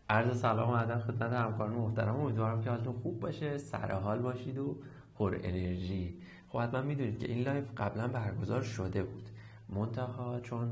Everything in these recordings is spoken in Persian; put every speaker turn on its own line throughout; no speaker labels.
عرض سلام و ادب خدمت همکاران محترم. امیدوارم که حالتون خوب باشه، سر حال باشید و پر انرژی. خب حتما میدونید که این لایف قبلا برگزار شده بود، منتها چون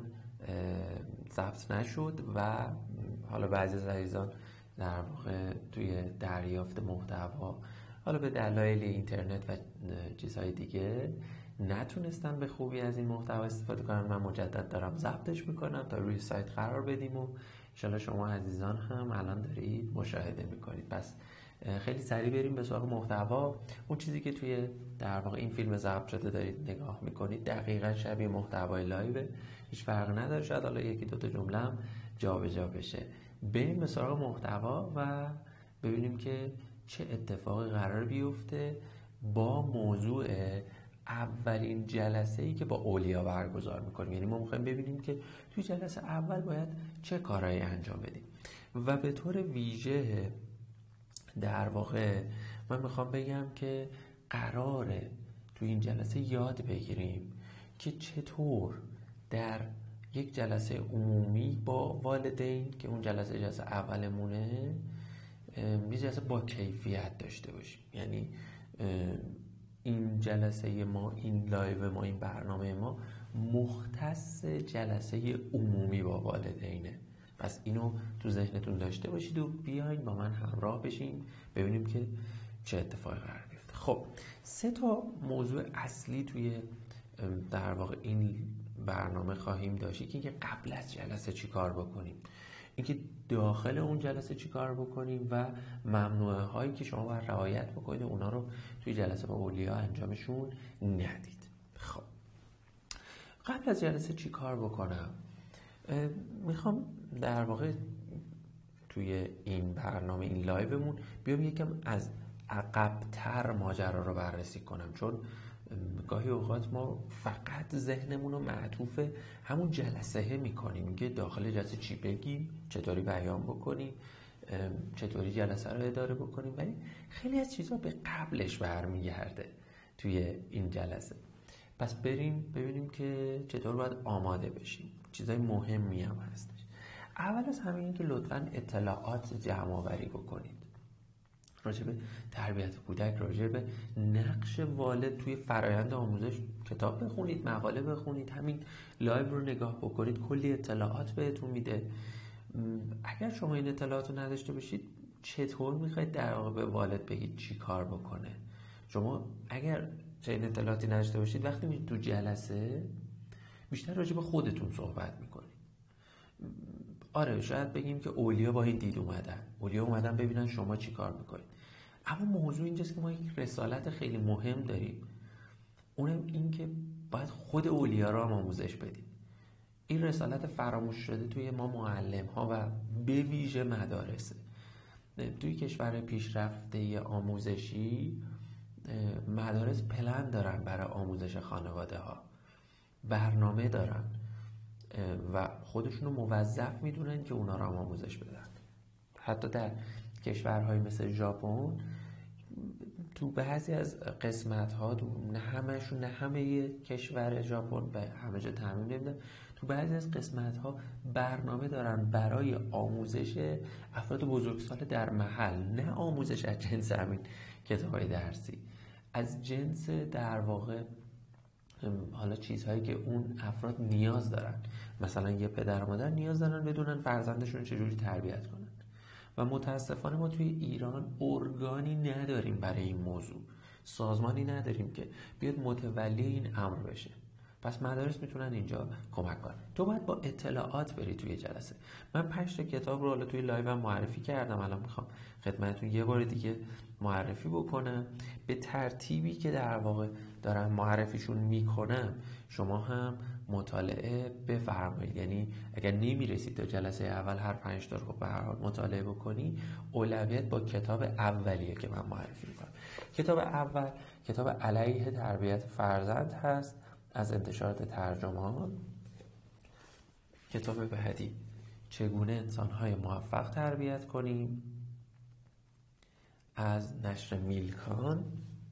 ضبط نشد و حالا بعضی از عزیزان در واقع توی دریافت محتوا حالا به دلایل اینترنت و چیزهای دیگه نتونستن به خوبی از این محتوا استفاده کنن. من مجدد دارم ضبطش میکنم تا روی سایت قرار بدیم و انشالله شما عزیزان هم الان دارید مشاهده میکنید. پس خیلی سریع بریم به سراغ محتوا. اون چیزی که توی در واقع این فیلم ضبط شده دارید نگاه میکنید دقیقا شبیه محتوای لایو، هیچ فرق نداره. شاید حالا یکی دوتا جمله هم جابجا بشه. بریم به سراغ محتوا و ببینیم که چه اتفاقی قرار بیفته با موضوع اولین جلسه ای که با اولیا برگزار میکنیم. یعنی ما میخوایم ببینیم که توی جلسه اول باید چه کارهایی انجام بدیم و به طور ویژه در واقع من میخوام بگم که قراره توی این جلسه یاد بگیریم که چطور در یک جلسه عمومی با والدین که اون جلسه اولمونه یه جلسه با کیفیت داشته باشیم. یعنی این جلسه ما، این لایو ما، این برنامه ما مختص جلسه عمومی با والدینه. پس اینو تو ذهنتون داشته باشید و بیاین با من همراه بشیم ببینیم که چه اتفاقی قرار بیفته. خب 3 تا موضوع اصلی توی در واقع این برنامه خواهیم داشت که قبل از جلسه چی کار بکنیم، اینکه داخل اون جلسه چی کار بکنیم و ممنوعه هایی که شما باید رعایت بکنید اونا رو توی جلسه با اولیا انجامشون ندید. خب قبل از جلسه چی کار بکنم؟ میخوام در واقع توی این برنامه، این لایومون، بیام یکم از عقب‌تر ماجرا رو بررسی کنم، چون گاهی اوقات ما فقط ذهنمون رو معطوف همون جلسه میکنیم که داخل جلسه چی بگیم، چطوری بیان بکنیم، چطوری جلسه رو اداره بکنیم، ولی خیلی از چیزا به قبلش برمیگرده توی این جلسه. پس بریم ببینیم که چطور باید آماده بشیم. چیزای مهمی هم هستش. اول از همه این که لطفاً اطلاعات جمع آوری بکنید راجع به تربیت کودک، راجع به نقش والد توی فرایند آموزش. کتاب بخونید، مقاله بخونید، همین لایو رو نگاه بکنید، کلی اطلاعات بهتون میده. اگر شما این اطلاعات رو نداشته باشید چطور میخواید در واقع به والد بگید چی کار بکنه؟ شما اگر چنین اطلاعاتی نداشته باشید وقتی میرید تو جلسه بیشتر راجع به خودتون صحبت میکنید. آره شاید بگیم که اولیا با این دید اومدن ببینن شما چی کار میکنید، اما موضوع اینجاست که ما یک رسالت خیلی مهم داریم، اونم این که باید خود اولیا را هم آموزش بدیم. این رسالت فراموش شده توی ما معلم ها و به ویژه مدارسه. توی کشور پیشرفته آموزشی مدارس پلن دارن برای آموزش خانواده ها، برنامه دارن و خودشونو موظف میدونن که اونا رو هم آموزش بدن. حتی در کشورهای مثل ژاپن تو بعضی از قسمت ها، نه همه کشور ژاپن به همه جا تعمیم نمیدن، تو بعضی از قسمت ها برنامه دارن برای آموزش افراد بزرگسال در محل، نه آموزش از جنس همین کتاب‌های درسی، از جنس در واقع حالا چیزهایی که اون افراد نیاز دارن. مثلا یه پدر و مادر نیاز دارن بدونن فرزندشون رو چجوری تربیت کنن و متاسفانه ما توی ایران ارگانی نداریم برای این موضوع، سازمانی نداریم که بیاد متولی این امر بشه. پس مدارس میتونن اینجا کمک کنن. تو باید با اطلاعات بری توی جلسه. من 5 تا کتاب رو حالا توی لایو معرفی کردم، الان میخوام خدمتتون یه بار دیگه معرفی بکنم به ترتیبی که در واقع دارم معرفیشون میکنم. شما هم مطالعه بفرمایید، یعنی اگر نمیرسید تا جلسه اول هر 5 تا رو به هر حال مطالعه بکنی، اولویت با کتاب اولیه که من معرفی میکنم. کتاب اول کتاب علیه تربیت فرزند هست از انتشارات ترجمان. کتاب بعدی چگونه انسان‌های موفق تربیت کنیم از نشر میلکان.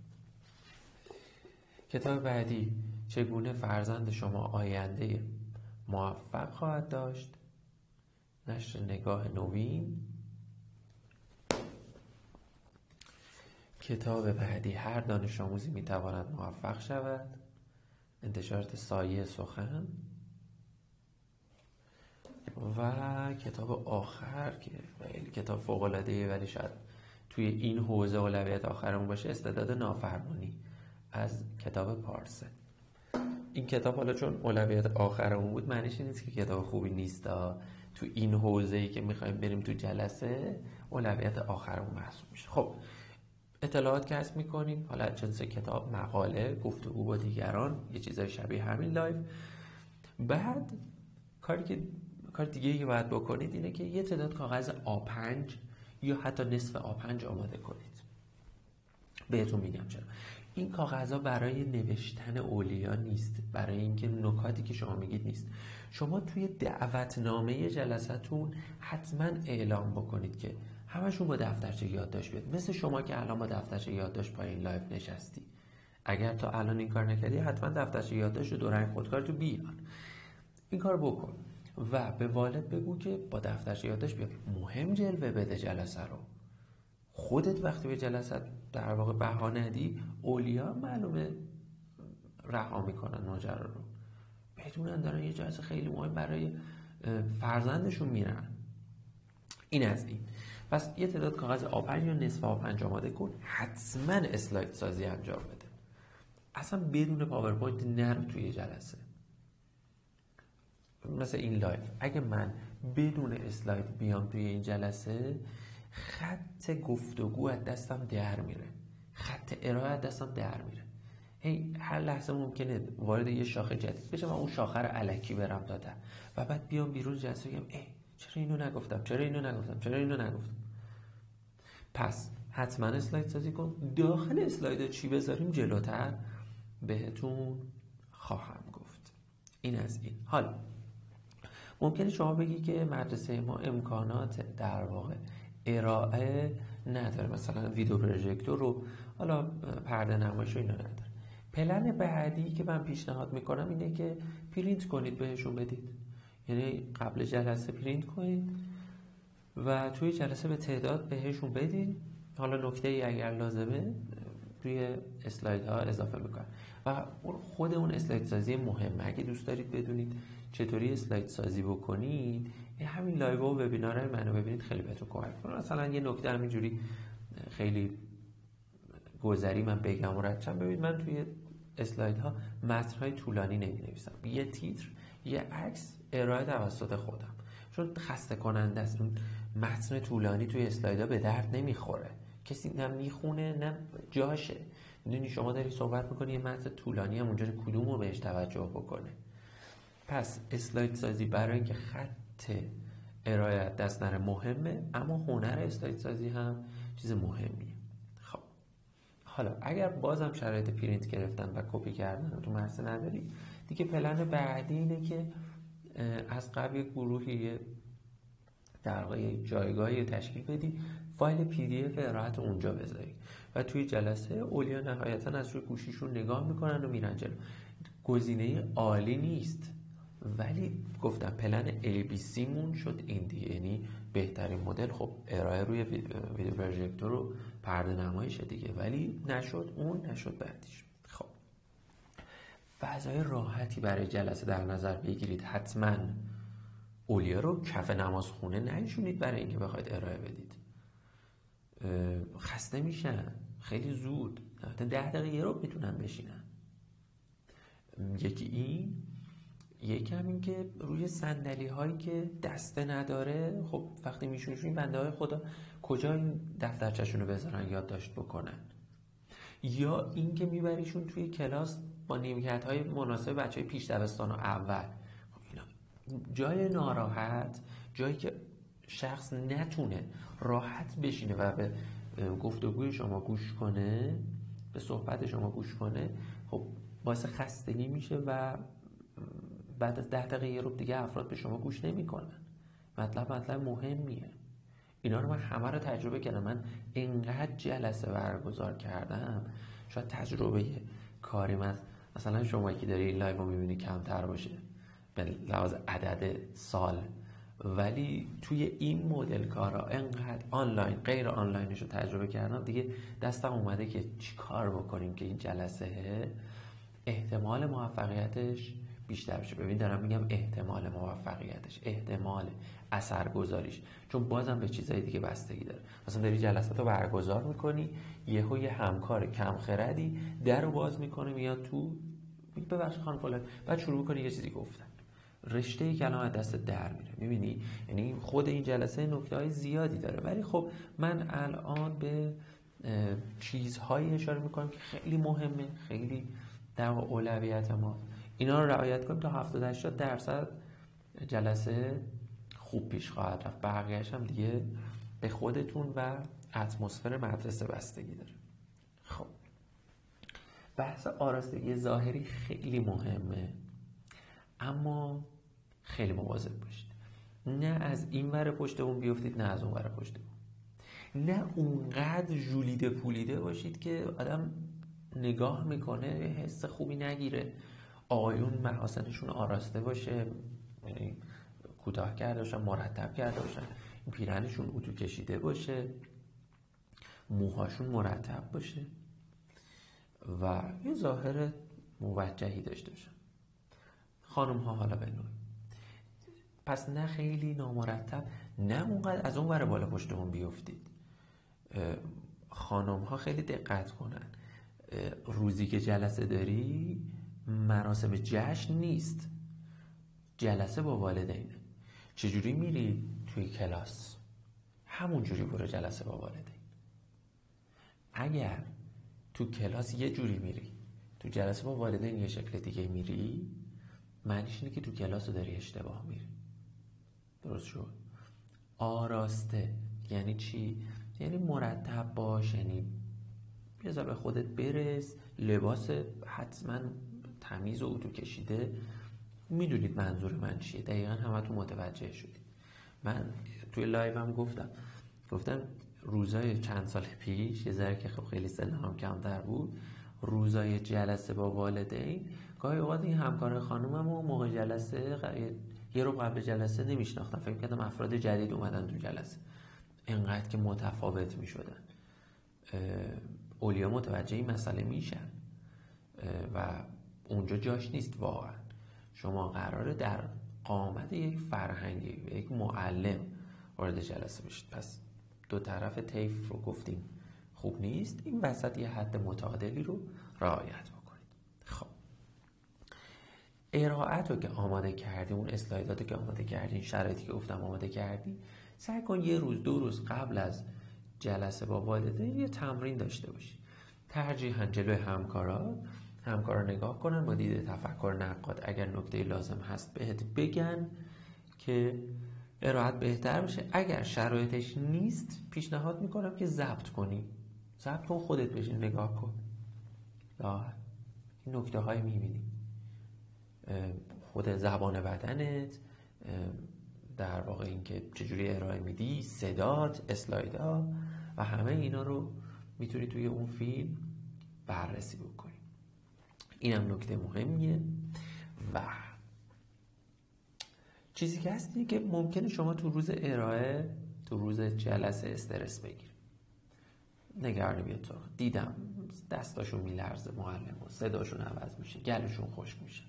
کتاب بعدی چگونه فرزند شما آینده موفق خواهد داشت، نشر نگاه نوین. کتاب بعدی هر دانش آموزی میتواند موفق شود، انتشارات سایه سخن. و کتاب آخر که خیلی کتاب فوق‌العاده‌ایه ولی شاید توی این حوزه اولویت آخرمون باشه، استعداد نافرمانی از کتاب پارسه. این کتاب حالا چون اولویت آخرمون بود معنیش نیست که کتاب خوبی نیست. تو این حوزه‌ای که می‌خوایم بریم تو جلسه اولویت آخرمون محسوب میشه. خب اطلاعات کسب می‌کنیم، حالا جنس کتاب، مقاله، گفتگو با دیگران، یه چیزای شبیه همین لایو. بعد کار دیگه که باید بکنید اینه که یه تعداد کاغذ A5 یا حتی نصف A5 آماده کنید. بهتون میگم چرا. این کاغذها برای نوشتن اولیا نیست، برای اینکه نکاتی که شما میگید نیست. شما توی دعوتنامه جلساتون حتما اعلام بکنید که همشون با دفترچه یادداشت بیاد. مثل شما که الان با دفترچه یادداشت پایین لایو نشستی. اگر تا الان این کار نکردی حتما دفترچه یادداشت و دو رنگ خودکار تو بیار. این کار بکن و به والد بگو که با دفترچه یادداشت بیاد. مهم جلوه بده جلسه رو. خودت وقتی به جلسات در واقع بها ندی، اولیا معلومه رها میکنن ماجرا رو، بدونن دارن یه جلسه خیلی مهم برای فرزندشون میرن. این از این. پس یه تعداد کاغذ A5 یا نصف A5 آماده کن. حتما اسلاید سازی انجام بده. اصلا بدون پاورپوینت نرو توی جلسه. مثل این لایو اگه من بدون اسلاید بیام توی این جلسه، خط گفتگو از دستم در میره، خط ارائه از دستم در میره. هر لحظه ممکنه وارد یه شاخه جدید بشم و اون شاخه رو الکی برم دادم و بعد بیام بیرون جلسه بگم چرا اینو نگفتم. پس حتما اسلاید سازی کن. داخل اسلاید چی بذاریم جلوتر بهتون خواهم گفت. این از این. حالا ممکنه شما بگی که مدرسه ما امکانات در واقع ارائه نداره، مثلا ویدیو پروژکتور رو، حالا پرده نمایش رو اینا نداره. پلن بعدی که من پیشنهاد میکنم اینه که پرینت کنید بهشون بدید. یعنی قبل جلسه پرینت کنید و توی جلسه به تعداد بهشون بدید. حالا نکته ای اگر لازمه روی اسلاید ها اضافه میکنم و خود اون اسلاید سازی مهمه. اگه دوست دارید بدونید چطوری اسلاید سازی بکنید، همین لایو و وبینارهای منو ببینید، خیلی بهتون کمک می‌کنه. مثلا یه نکته همینجوری خیلی گذری من بگم و ردشم. ببینید من توی اسلایدها متن‌های طولانی نمی‌نویسم. یه تیتر، یه عکس، ارائه توسط خودم، چون خسته کننده است. اون متن طولانی توی اسلایدها به درد نمیخوره. کسی نه میخونه نه جاشه. میدونی شما داری صحبت می‌کنی، یه متن طولانی هم اونجا کدومو بهش توجه بکنه. پس اسلاید سازی برای اینکه خط ارائه دست نره مهمه، اما هنر اسلاید سازی هم چیز مهمیه. خب حالا اگر بازم شرایط پرینت گرفتن و کپی کردن رو تو مدرسه نداری، دیگه پلن بعدی اینه که از قبل یک گروهی در واقع جایگاهی تشکیل بدی، فایل PDF ارائه اونجا بذاری و توی جلسه اولیا نهایتا از روی گوشیشون نگاه میکنن و میرن جلو. گزینه عالی نیست ولی گفتم پلن ABC مون شد این دیگه. یعنی بهترین مدل خب ارائه روی ویدیو پروژکتور و پرده نمایش دیگه، ولی نشد اون، نشد بعدیش. خب فضای راحتی برای جلسه در نظر بگیرید. حتما اولیا رو کف نمازخونه ننشونید برای اینکه بخواید ارائه بدید. خسته میشن خیلی زود، 10 دقیقه یه رو میتونن بشینن. یکی این، یکی همین که روی صندلی هایی که دسته نداره، خب وقتی میشونشون بنده های خدا کجا این دفترچه‌شون رو بذارن یادداشت بکنن؟ یا این که میبریشون توی کلاس با نیمکت های مناسب بچه های پیش دبستان و اول. اینا جای ناراحت، جایی که شخص نتونه راحت بشینه و به گفتگوی شما گوش کنه، به صحبت شما گوش کنه، خب باعث خستگی میشه و بعد از 10 دقیقه یه رو دیگه افراد به شما گوش نمیکنن. مطلب مهمیه. اینا رو من همه رو تجربه کردم. من اینقدر جلسه برگزار کردم، شاید تجربه کاری من مثلا شما که داری این لایو رو میبینی کمتر باشه به لحاظ عدد سال، ولی توی این مدل کارا انقدر آنلاین غیر آنلاینش رو تجربه کردم دیگه دستم اومده که چی کار بکنیم که این جلسه احتمال موفقیتش بیشتر بشه. ببین دارم میگم احتمال موفقیتش، احتمال اثرگذاریش، چون بازم به چیزای دیگه بستگی داره. مثلا داری جلسات رو برگزار میکنی، یه همکار کم خردی در رو باز میکنه میاد تو، ببخش خانم فلان، بعد شروع میکنی یه چیزی گفتن، رشته کلام از دست در میره. میبینی یعنی خود این جلسه نکته‌های زیادی داره، ولی خب من الان به چیزهایی اشاره میکنم که خیلی مهمه، خیلی در اولویت ما. اینا رو رعایت کنیم تا 70-80% جلسه خوب پیش خواهد رفت. بقیه‌اش هم دیگه به خودتون و اتمسفر مدرسه بستگی داره. خب بحث آرایشی ظاهری خیلی مهمه، اما خیلی مواظب باشید. نه از این ور پشت اون بیفتید، نه از اون ور پشت اون. نه اونقدر ژولیده پولیده باشید که آدم نگاه میکنه حس خوبی نگیره. آقایون محاسنشون آراسته باشه، یعنی کوتاه کرده باشن، مرتب کرده باشن، پیرهنشون اتو کشیده باشه، موهاشون مرتب باشه و یه ظاهر موجهی داشته باشن. خانم ها حالا به نوعی. پس نه خیلی نامرتب، نه اونقدر از اون ور بالا پشتمون بیفتید. خانم ها خیلی دقت کنن، روزی که جلسه داری مراسم جشن نیست، جلسه با والدینه. چجوری میری توی کلاس؟ همون جوری برو جلسه با والدین. اگر تو کلاس یه جوری میری، تو جلسه با والدین یه شکل دیگه میری، معنیش اینه که تو کلاس رو داری اشتباه میری. درست شد؟ آراسته یعنی چی؟ یعنی مرتب باش، یعنی یه ذره به خودت برس، لباس حتما تمیز و اتو کشیده. میدونید منظور من چیه، دقیقا همه تو متوجه شدید. من توی لایوم گفتم روزای چند سال پیش، یه ذره که خب خیلی سنم کمتر بود، روزای جلسه با والدین گاهی اوقات این همکار خانومم و موقع جلسه یه رو قبل جلسه نمیشناختم، فکر کردم افراد جدید اومدن تو جلسه. انقدر که متفاوت میشدن. اولیا متوجه این مسئله میشن و اونجا جاش نیست. واقعا شما قراره در قامت یک فرهنگی، یک معلم وارد جلسه بشید. پس دو طرف طیف رو گفتیم خوب نیست، این وسط یه حد متعادلی رو رعایت بکنید. خب ارائت رو که آماده کردی، اون اسلایدات رو که آماده کردی، این شرایطی که گفتم آماده کردی، سعی کن یه روز دو روز قبل از جلسه با والدین یه تمرین داشته باشی. ترجیحاً جلوی همکارا نگاه کنن با دید تفکر نقاد. اگر نکته لازم هست بهت بگن که ارائت بهتر بشه. اگر شرایطش نیست پیشنهاد میکنم که ضبط کنی. ضبط کن، خودت بشین نگاه کن. این نکته های میبینی، خود زبان بدنت، در واقع این که چجوری ارائه میدی، صدات، اسلایدها و همه اینا رو میتونی توی اون فیلم بررسی بکنی. اینم نکته مهمیه. و چیزی که هست اینه که ممکنه شما تو روز ارائه، تو روز جلسه استرس بگیری. نگرانی بیاد تو، دیدم دستاشون میلرزه، معلم صداشون عوض میشه، گلشون خشک میشه.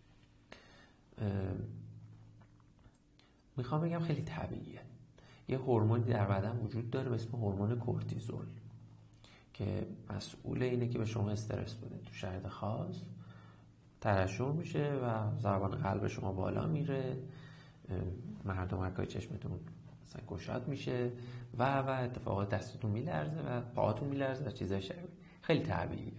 میخوام بگم خیلی طبیعیه. یه هورمونی در بدن وجود داره به اسم هورمون کورتیزول که مسئول اینه که به شما استرس بده. تو شرایط خاص ترشح میشه و ضربان قلب شما بالا میره، مردمکای چشمتون مثلا گشاد میشه و اتفاقات دستتون میلرزه و پاهاتون میلرزه و چیزای شبیه. خیلی طبیعیه.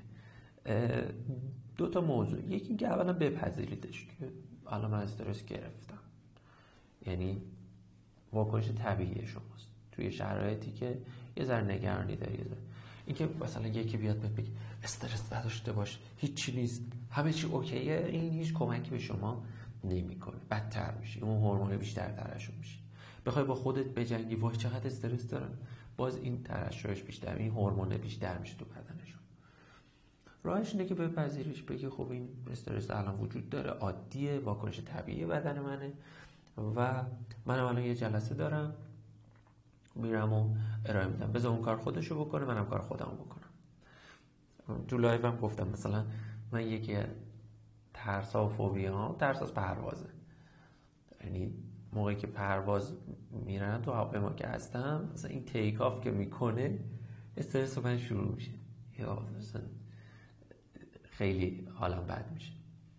دو تا موضوع، یکی که اولا بپذیریدش که الان من استرس گرفتم، یعنی واکنش طبیعی شماست توی شرایطی که یه ذره نگرانی داری. اینکه مثلا یکی بیاد بهت بگه استرس نداشته باش، هیچی نیست، همه چی اوکیه، این هیچ کمکی به شما نمیکنه، بدتر میشی، اون هورمون بیشتر ترشح میشه. بخوای با خودت بجنگی وای چقدر استرس دارم، باز این ترشحش بیشتر، این هورمون بیشتر میشه تو بدنشون. راهش اینه که بپذیریش، بگی خب این استرس الان وجود داره، عادیه، واکنش طبیعی بدن منه و منم الان یه جلسه دارم میرم و ارائه میدم، بذار اون کار خودشو بکنه، منم کار خودم بکنم. تو لایوم گفتم مثلا من یکی ترسا و فوبیام ترس از پروازه. یعنی موقعی که پرواز میرم تو هواپیما که هستم، مثلا این تیک آف که میکنه استرس من شروع میشه، یا مثلا خیلی حالم بد میشه.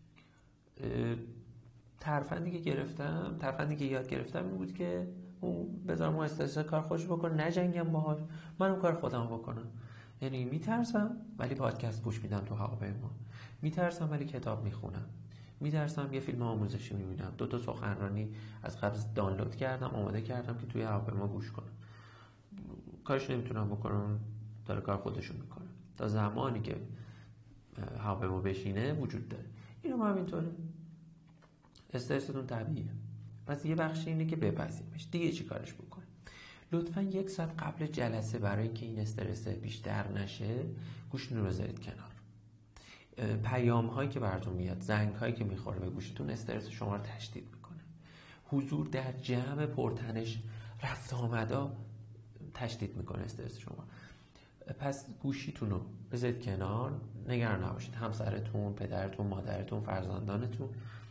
ترفندی که یاد گرفتم این بود که اون بذارم اون استرس کار خودش بکنه، نجنگم باهاش، منم کار خودم بکنم. یعنی میترسم ولی پادکست گوش میدم تو هواپیما، میترسم ولی کتاب میخونم، میترسم یه فیلم آموزشی میبینم، 2 سخنرانی از قبل دانلود کردم آماده کردم که توی هواپیما گوش کنم. کارش نمیتونم بکنم، داره کار خودشون میکنه تا زمانی که هواپیما بشینه وجود داره. اینم همینطوره، استرستون طبیعیه. پس یه بخشی اینه که بپذیرمش. دیگه چی کارش بکنه؟ لطفاً 1 ساعت قبل جلسه برای اینکه این استرس بیشتر نشه گوشتون رو بذارید کنار. پیام هایی که براتون میاد، زنگ هایی که میخوره به گوشتون استرس شما رو تشدید میکنه. حضور در جمع پرتنش رفت آمدا تشدید میکنه استرس شما. پس گوشیتون رو بذارید کنار، نگران نباشید. همسرتون، پدرتون، مادرتون، فرزندانتون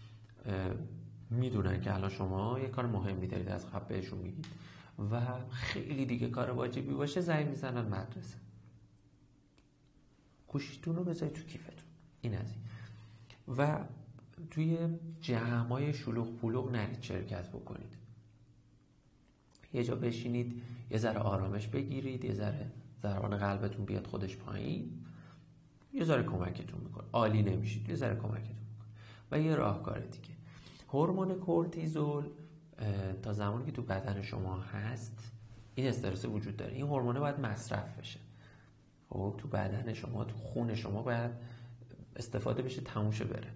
میدونن که الان شما یه کار مهمی دارید از قبل بهشون میگید و خیلی دیگه کار واجبی باشه زنگ میزنن مدرسه. گوشیتون رو بذارید تو کیفتون. این از این. و توی جمعای شلوغ پلوغ نرید شرکت بکنید. یه جا بشینید، یه ذره آرامش بگیرید، یه ذره ضربان قلبتون بیاد خودش پایین، یه ذره کمکتون میکنه. عالی نمیشید، یه ذره کمکتون میکنه. و یه راهکار دیگه، هورمون کورتیزول تا زمانی که تو بدن شما هست این استرس وجود داره. این هورمون باید مصرف بشه. خب تو بدن شما، تو خون شما باید استفاده بشه، تموم شه بره.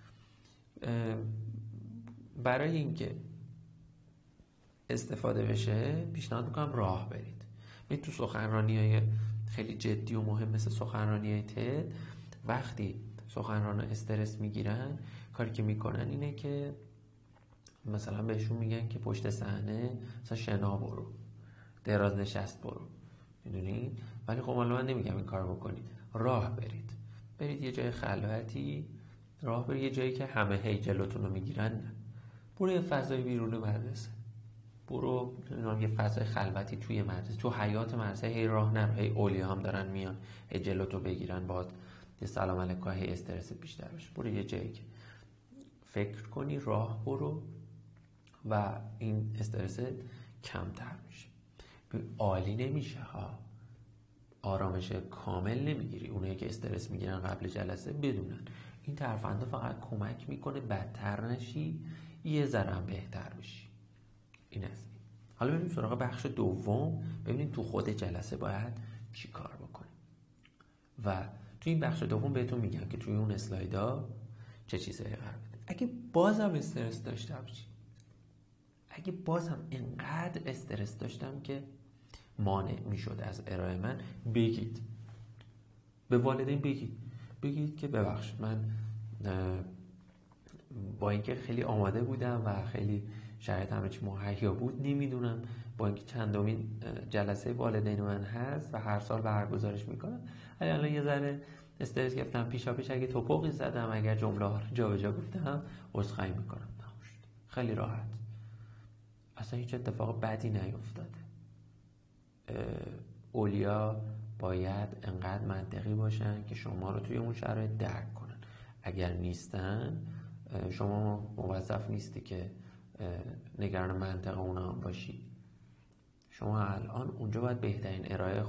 برای اینکه استفاده بشه پیشنهاد میکنم راه برید. می تو سخنرانی‌های خیلی جدی و مهم مثل سخنرانی‌های تد، وقتی سخنران‌ها استرس میگیرن کاری که میکنن اینه که مثلا بهشون میگن که پشت صحنه مثلا شنا برو، دراز نشست برو، میدونین؟ ولی خب من نمیگم این کار بکنید. راه برید یه جای خلوتی، راه برید یه جایی که همه هی جلوتون رو میگیرن. برو یه فضای بیرون مدرسه، برو یه فضای خلوتی توی مدرسه، تو حیات مدرسه. هی راه نرو، هی اولیاء هم دارن میان هی جلوتو بگیرن، باید یه سلام علیکم، هی استرس بیشتر بشه. برو یه جایی که فکر کنی، راه برو و این استرس کمتر میشه. عالی نمیشه ها، آرامش کامل نمیگیری. اونایی که استرس میگیرن قبل جلسه بدونن این ترفنده فقط کمک میکنه بدتر نشی، یه ذره هم بهتر بشی. این است. حالا بریم سراغ بخش دوم، ببینیم تو خود جلسه باید چی کار بکنیم. و تو این بخش دوم بهتون میگم که توی اون اسلایدا چه چیزایی قرار بده. اگه بازم استرس داشتم چی؟ اگه بازم انقدر استرس داشتم که مانع میشد از ارائه من، بگید به والدین، بگید که ببخشید من با اینکه خیلی آماده بودم و خیلی شرایط همه چی مهیا بود، نمیدونم با اینکه چندمین جلسه والدین من هست و هر سال برگزارش میکنم، الان یه ذره استرس گرفتم، پیش اگه توپقی زدم، اگر جمله ها رو جابجا گفتم، عذرخواهی میکنم. خیلی راحت، اصلا هیچ اتفاق بدی نیفتاده. اولیا باید انقدر منطقی باشن که شما رو توی اون شرایط درک کنن. اگر نیستن، شما موظف نیستی که نگران منطق اونا هم باشی. شما الان اونجا باید بهترین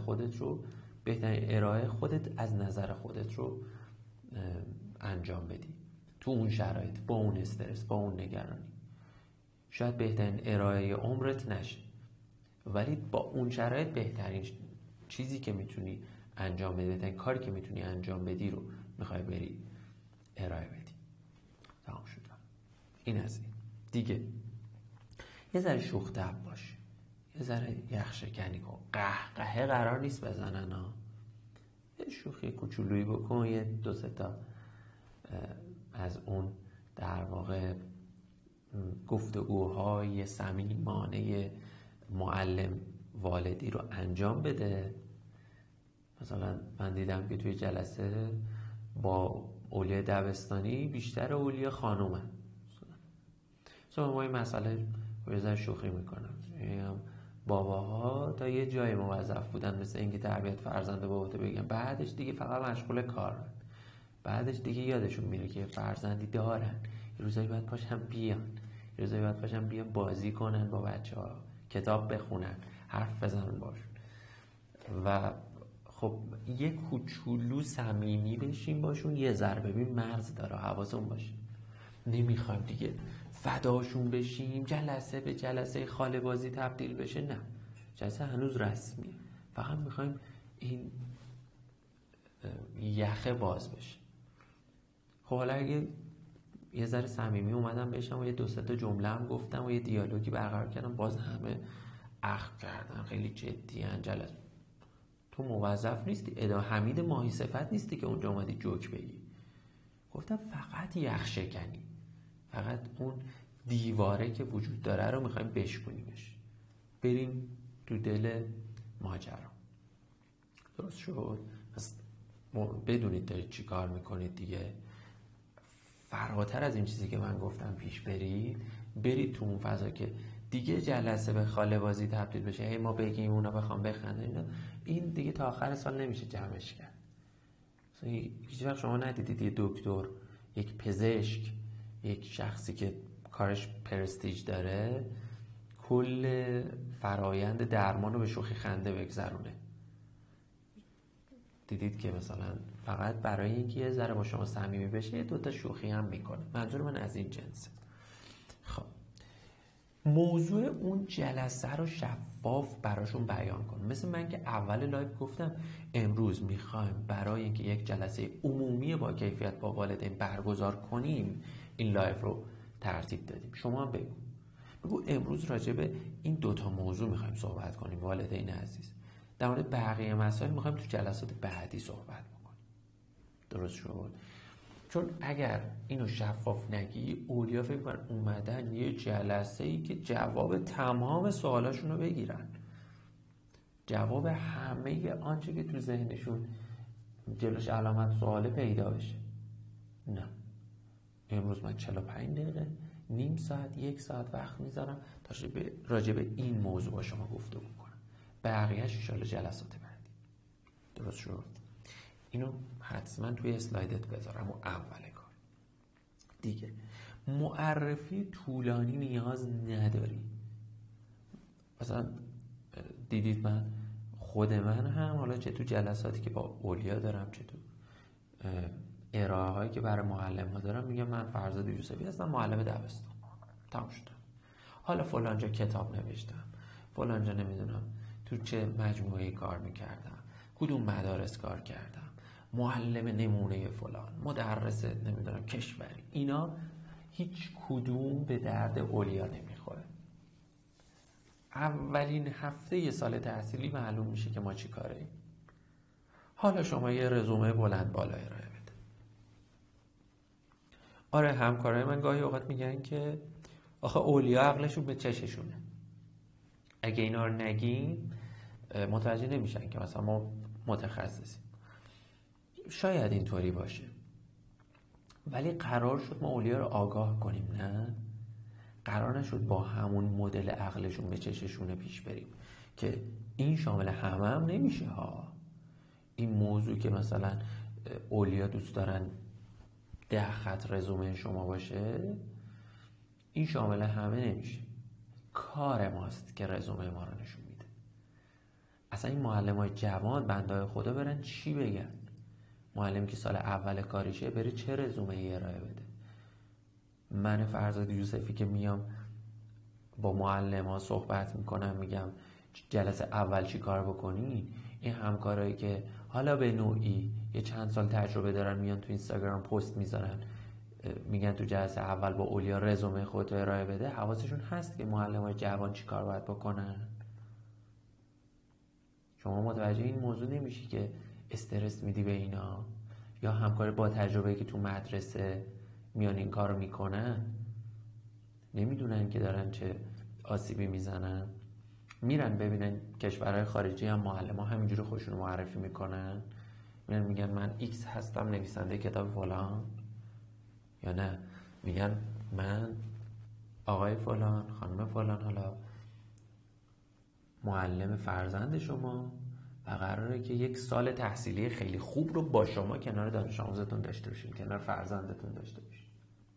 ارائه خودت از نظر خودت رو انجام بدی تو اون شرایط، با اون استرس، با اون نگرانی. شاید بهترین ارائه عمرت نشه، ولی با اون شرایط بهترین چیزی که میتونی انجام بدی، بهترین کاری که میتونی انجام بدی رو میخوای بری ارائه بدی. تمام شد. این از این. دیگه یه ذره شوخ طبع باش، یه ذره یخشکنی کن. قهقهه قرار نیست بزنن ها. یه شوخی کوچولویی بکن، یه 2-3 تا از اون در واقع گفتگوهای صمیمانه معلم والدی رو انجام بده. مثلا من دیدم که توی جلسه با اولیاء دبستانی بیشتر اولیاء خانومه. مثلا ما این مسئله یه ذره شوخی میکنم، باباها تا یه جای موظف بودن مثل اینکه تربیت فرزند به عهده بگیرن، بعدش دیگه فقط مشغول کارن، بعدش دیگه یادشون میره که فرزندی دارن، یه روزایی باید پاشن بیان، یه روزایی باید پاشن بیان بازی کنن با بچه‌ها، کتاب بخونن، حرف بزنن باشون. و خب یه کوچولو صمیمی بشیم باشون، یه ذره ببین مرز داره، حواسمون باشه. نمیخوایم دیگه فداشون بشیم، جلسه به جلسه خاله بازی تبدیل بشه، نه، جلسه هنوز رسمیه، فقط میخوایم این یخه باز بشه. خب حالا اگه یه ذره صمیمی اومدم بشم و یه دو سه تا جمله هم گفتم و یه دیالوگی برقرار کردم، باز همه اخم کردن، خیلی جدی ان جلسه. تو موظف نیستی، حمید ماهی صفت نیستی که اونجا اومدی جوک بگی. گفتم فقط یخ شکنی، فقط اون دیواره که وجود داره رو میخوایم بشکنیمش، بریم تو دل ماجرا. درست شد؟ پس بدونید دارید چی کار میکنید دیگه. فراتر از این چیزی که من گفتم پیش برید تو اون فضا که دیگه جلسه به خاله بازی تبدیل بشه، هی ما بگیم اونا بخوام بخندن، این دیگه تا آخر سال نمیشه جمعش کرد. هیچ وقت شما ندیدید یه دکتر، یک پزشک، یک شخصی که کارش پرستیژ داره کل فرایند درمان رو به شوخی خنده بگذرونه؟ دیدید که مثلا فقط برای اینکه یه ذره با شما صمیمی بشه یه دوتا شوخی هم میکنه. منظور من از این جنسه. خب موضوع اون جلسه رو شفاف براشون بیان کن. مثل من که اول لایو گفتم امروز میخوایم برای اینکه یک جلسه عمومی با کیفیت با والدین برگزار کنیم این لایو رو ترتیب دادیم. شما هم بگو امروز راجع به این دوتا موضوع میخوایم صحبت کنیم والدین عزیز. در مورد بقیه مسائل میخوایم تو جلسات بعدی صحبت بکنیم. درست شد؟ چون اگر اینو شفاف نگی، اولیا فکر کنن اومدن یه جلسه ای که جواب تمام سوالاشون رو بگیرن، جواب همه آنچه که تو ذهنشون جلوش علامت سوال پیدا بشه. نه، امروز من 45 دقیقه، نیم ساعت، 1 ساعت وقت میذارم تا راجع به این موضوع با شما گفتگو کنم، بقیه‌اش ان شاءالله جلسات بعدی. درست شد؟ اینو حتما توی اسلایدت بذارم. و اول کار دیگه معرفی طولانی نیاز نداری. مثلا دیدید خود من هم حالا چه تو جلساتی که با اولیا دارم، چه تو ارائه هایی که برای معلم ها دارم، میگم من فرزاد یوسفی هستم، معلم دبستان. تمام شد. حالا فلانجا کتاب نوشتم، فلانجا نمیدونم تو چه مجموعه کار میکردم، کدوم مدارس کار کردم، معلم نمونه فلان، مدرس نمیدونم کشوری. اینا هیچ کدوم به درد اولیا نمیخوره. اولین هفته یه سال تحصیلی معلوم میشه که ما چی کاریم. حالا شما یه رزومه بلند بالا ارائه بده. آره همکارای من گاهی اوقات میگن که آخه اولیا عقلشون به چششونه، اگه اینا رو نگیم متوجه نمیشن که مثلا ما متخصصیم. شاید اینطوری باشه، ولی قرار شد ما اولیا رو آگاه کنیم. نه، قرار نشد با همون مدل عقلشون به چششونه پیش بریم که این شامل همه هم نمیشه ها. این موضوع که مثلا اولیا دوست دارن 10 خط رزومه شما باشه، این شامل همه نمیشه. کار ماست که رزومه ما رو نشون میده. اصلا این معلمای جوان بندای خدا برن چی بگن؟ معلمی که سال اول کاریشه بره چه رزومه ای ارائه بده؟ من فرزاد یوسفی که میام با معلم ها صحبت میکنم، میگم جلسه اول چی کار بکنی، این همکارایی که حالا به نوعی یه چند سال تجربه دارن میان تو اینستاگرام پست میذارن میگن تو جلسه اول با اولیا رزومه خودتو ارائه بده، حواسشون هست که معلمای جوان چی کار باید بکنن؟ شما متوجه این موضوع نمیشی که استرس میدی به اینا؟ یا همکار با تجربه که تو مدرسه میان این کارو میکنن، نمیدونن که دارن چه آسیبی میزنن. میرن ببینن کشورهای خارجی هم معلم ها همینجوری خودشون رو معرفی میکنن، میرن میگن من ایکس هستم نویسنده کتاب فلان، یا نه میگن من آقای فلان خانم فلان حالا معلم فرزند شما و قراره که یک سال تحصیلی خیلی خوب رو با شما کنار دانش آموزتون داشته باشین، کنار فرزندتون داشته باشین.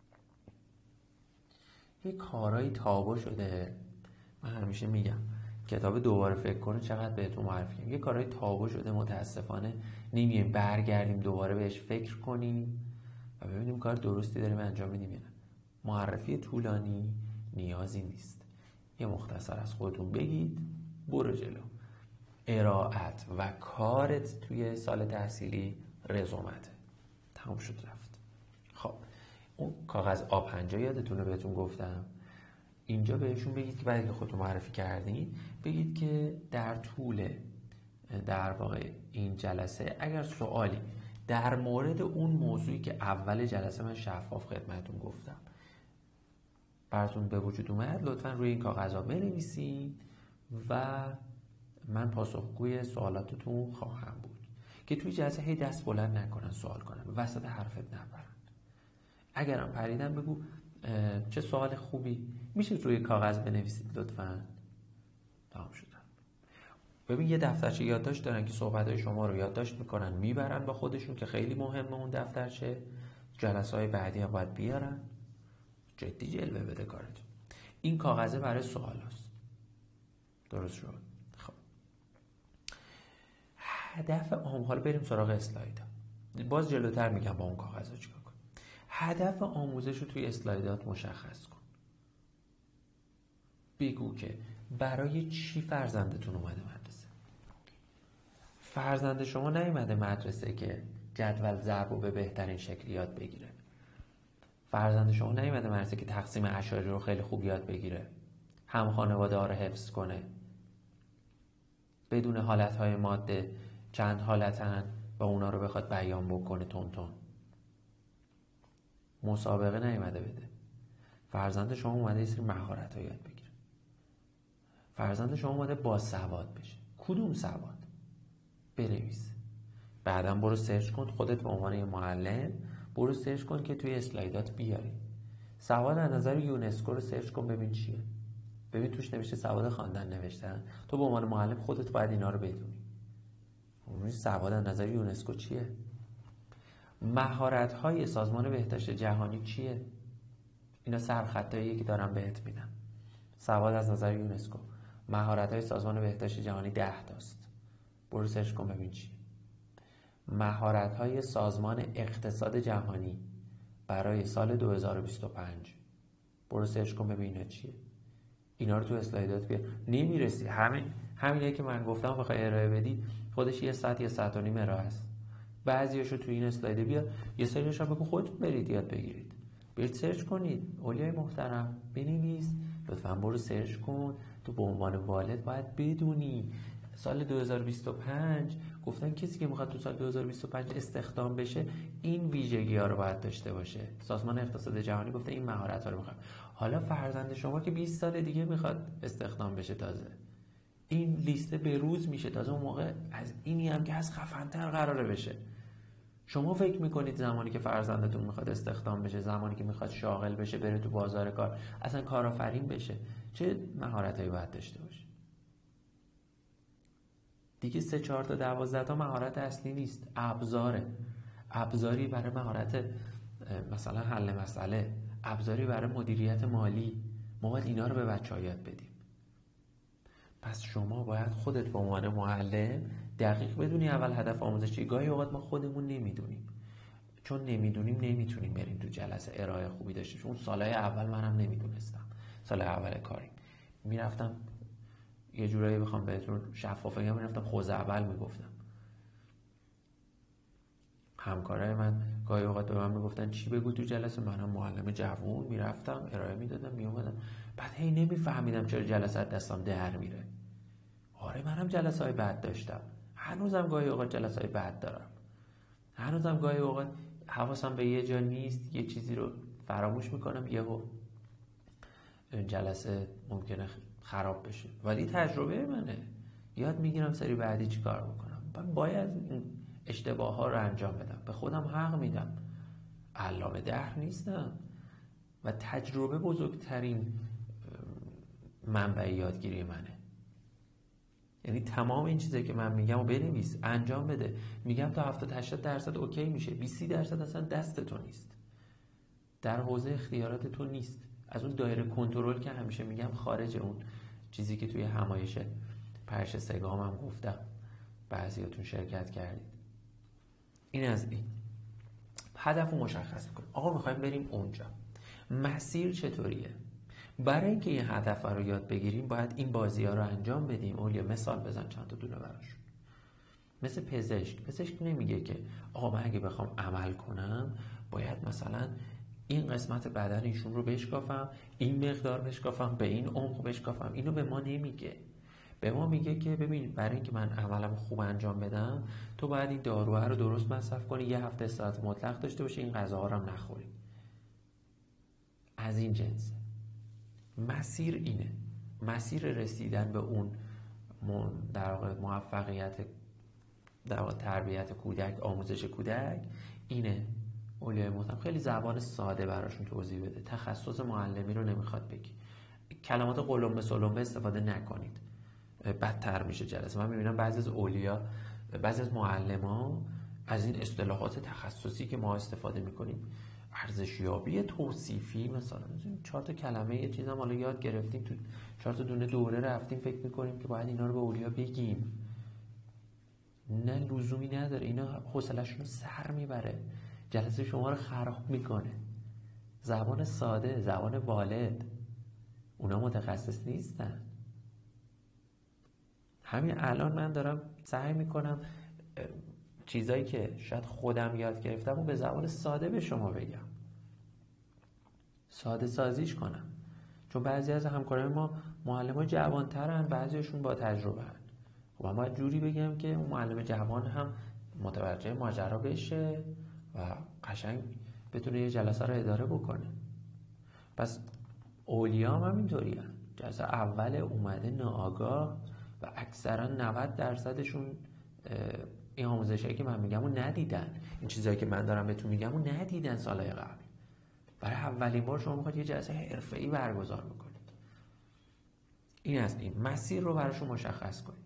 یه کارهای تابو شده. من همیشه میگم کتاب دوباره فکر کنه چقدر بهتون معرفی کنم. یه کارهای تابو شده متاسفانه نمیگیم برگردیم دوباره بهش فکر کنیم و ببینیم کار درستی داریم انجام میدیم یا نه. معرفی طولانی نیازی نیست. یه مختصر از خودتون بگید، برو جلو. ارائت و کارت توی سال تحصیلی رزومته. تمام شد رفت. خب اون کاغذ آب50 یادتونه بهتون گفتم؟ اینجا بهشون بگید که بعد که خودتون معرفی کردین بگید که در طول در واقع این جلسه اگر سوالی در مورد اون موضوعی که اول جلسه من شفاف خدمتتون گفتم براتون به وجود اومد، لطفاً روی این کاغذها بنویسید و من پاسخگوی سوالاتتون خواهم بود. که توی جلسه هی دست بلند نکنن سوال کنن، وسط حرفت نبرن. اگرم پریدن بگو چه سوال خوبی، میشه روی کاغذ بنویسید لطفاً. تمام شد. ببین یه دفترچه یادداشت دارن که صحبت‌های شما رو یادداشت میکنن میبرن با خودشون که خیلی مهمه اون دفترچه. جلسه‌های بعدی هم باید بیارن. جدی جلوه بده کارتون. این کاغذه برای سوال هست. درست شد؟ خب هدف حالا بریم سراغ اسلاید ها. باز جلوتر میگم با اون کاغذ ها چیکار کن. هدف آموزش رو توی اسلایدات مشخص کن. بگو که برای چی فرزندتون اومده مدرسه. فرزند شما نیومده مدرسه که جدول ضرب رو به بهترین شکل یاد بگیره. فرزند شما نیومده مدرسه که تقسیم اشاری رو خیلی خوب یاد بگیره، هم خانواده ها رو حفظ کنه، بدون حالتهای ماده چند حالتن و اونا رو بخواد بیان بکنه تون تون. مسابقه نیومده بده. فرزند شما اومده یه سری مهارت ها یاد بگیره. فرزند شما اومده باسواد بشه. کدوم سواد؟ بنویس. بعدم برو سرچ کن، خودت به عنوان یه معلم برو سرچ کن که توی اسلایدات بیاری. سواد از نظر یونسکو رو سرچ کن ببین چیه. ببین توش نوشته سواد خواندن نوشتن. تو به عنوان معلم خودت باید اینا رو بدونی. اون سواد از نظر یونسکو چیه؟ مهارت‌های سازمان بهداشت جهانی چیه؟ اینا سرخطاییه که دارم بهت میدم. سواد از نظر یونسکو، مهارت‌های سازمان بهداشت جهانی 10 تاست. برو سرچ کن ببین چیه. مهارت‌های سازمان اقتصاد جهانی برای سال 2025. برو سرچ کن ببین اینا چیه. اینا رو تو اسلایدات بیار. نمیرسی همینه که من گفتم بخوای ارائه بدی خودش یه ساعت یا ساعت و نیم ارائه است. بعضیاشو تو این اسلاید بیار، یه سریاشو بگو خودتون برید یاد بگیرید. برید سرچ کنید. اولیای محترم بنویس. لطفاً برو سرچ کن. تو به عنوان والد باید بدونی سال 2025 گفتن کسی که میخواد تو سال 2025 استخدام بشه این ویژگی ها رو باید داشته باشه. سازمان اقتصاد جهانی گفته این مهارت ها رو میخواد. حالا فرزند شما که 20 سال دیگه میخواد استخدام بشه، تازه این لیست به روز میشه، تازه اون موقع از اینی هم که از خفن‌تر قراره بشه. شما فکر میکنید زمانی که فرزندتون میخواد استخدام بشه، زمانی که میخواد شاغل بشه، بره تو بازار کار، اصلا کارآفرین بشه، چه مهارتایی باید داشته باشه؟ دیگه 3 4 تا 12 تا مهارت اصلی نیست، ابزاری برای مهارت مثلا حل مسئله، ابزاری برای مدیریت مالی. ما باید اینا رو به بچه‌ها یاد بدیم. پس شما باید خودت به عنوان معلم دقیق بدونی اول هدف آموزش چیه. گاهی اوقات ما خودمون نمیدونیم، چون نمیتونیم بریم تو جلسه ارائه خوبی داشته. چون سالهای اول منم نمیدونستم، سال اول کاری میرفتم یه جورایی بخوام بهتون شفاف بگم، میرفتم خوز اول میگفتم. همکارای من گاهی اوقات به من میگفتن چی بگو تو جلسه، منم معلم جوون میرفتم ارائه میدادم میومدم، بعد هی نمیفهمیدم چرا جلسات دستم در میره. آره منم جلسه های بد داشتم، هنوزم گاهی اوقات جلسه های بد دارم، هنوزم گاهی اوقات حواسم به یه جا نیست، یه چیزی رو فراموش میکنم، یهو جلسه ممکنه خراب بشه، ولی تجربه منه، یاد میگیرم سری بعدی چی کار بکنم. باید این اشتباه ها رو انجام بدم، به خودم حق میدم، علامه دهر نیستم و تجربه بزرگترین منبع یادگیری منه. یعنی تمام این چیزایی که من میگم و بنویس، انجام بده. میگم تا 70-80% اوکی میشه، 20-30% اصلا دست تو نیست، در حوزه اختیارات تو نیست، از اون دایره کنترل که همیشه میگم خارج، اون چیزی که توی همایش پرش سگام هم گفتم، بعضیاتون شرکت کردید. این از این. هدف رو مشخص کن. آقا میخوایم بریم اونجا، مسیر چطوریه؟ برای اینکه این هدف رو یاد بگیریم باید این بازی ها رو انجام بدیم. اولیا مثال بزن چند تا دونه براشون. مثل پزشک نمیگه که آقا من اگه بخوام عمل کنم باید مثلا این قسمت بدن ایشون رو بشکافم، این مقدار بشکافم، به این عمق بشکافم. اینو به ما نمیگه. به ما میگه که ببین برای اینکه من عملم خوب انجام بدم تو باید این داروها رو درست مصرف کنی، یه هفته استراحت مطلق داشته باشی، این غذاها رو هم نخوری. از این جنسه. مسیر اینه. مسیر رسیدن به اون در واقع موفقیت، در واقع تربیت کودک، آموزش کودک اینه. اولیای محترم خیلی زبان ساده براشون توضیح بده. تخصص معلمی رو نمیخواد بگی. کلمات قلمبه سلمبه استفاده نکنید، بدتر میشه جلسه. من میبینم بعضی از اولیا، بعضی از معلما از این اصطلاحات تخصصی که ما استفاده میکنیم، ارزشیابی توصیفی مثلا 4 تا کلمه یه چیزام حالا یاد گرفتیم، تو 4 تا دونه دوره رفتیم، فکر میکنیم که باید اینا رو به اولیا بگیم. نه، لزومی نداره. اینا حوصله‌شون رو سر میبره، جلسه شما رو خراب میکنه. زبان ساده، زبان والد. اونا متخصص نیستن. همین الان من دارم سعی میکنم چیزایی که شاید خودم یاد گرفتم و به زبان ساده به شما بگم، ساده سازیش کنم، چون بعضی از همکاران ما معلم‌ها جوان‌ترن، بعضیشون با تجربه هن. خب من باید جوری بگم که اون معلم جوان هم متوجه ماجرا بشه و قشنگ بتونه یه جلسه رو اداره بکنه. پس اولیا هم اینطوری هن. جلسه اول اومده ناآگاه و اکثرا 90%شون این آموزشایی که من میگم رو ندیدن. این چیزایی که من دارم بهتون میگم رو ندیدن سالهای قبل. برای اولین بار شما میخواید یه جلسه حرفه‌ای برگزار بکنید. این از این. مسیر رو براشون مشخص کنید.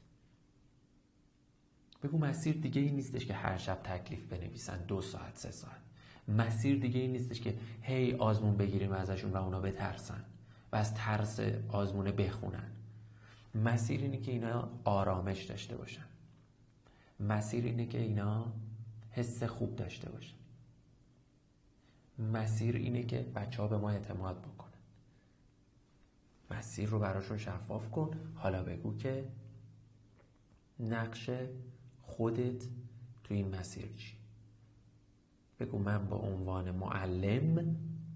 بگو مسیر دیگه این نیستش که هر شب تکلیف بنویسن 2 ساعت 3 ساعت. مسیر دیگه این نیستش که هی آزمون بگیریم ازشون و اونا بترسن و از ترس آزمونه بخونن. مسیر اینه که اینا آرامش داشته باشن. مسیر اینه که اینا حس خوب داشته باشن. مسیر اینه که بچه‌ها به ما اعتماد بکنن. مسیر رو براشون شفاف کن. حالا بگو که نقش خودت تو این مسیر چی؟ بگو من به عنوان معلم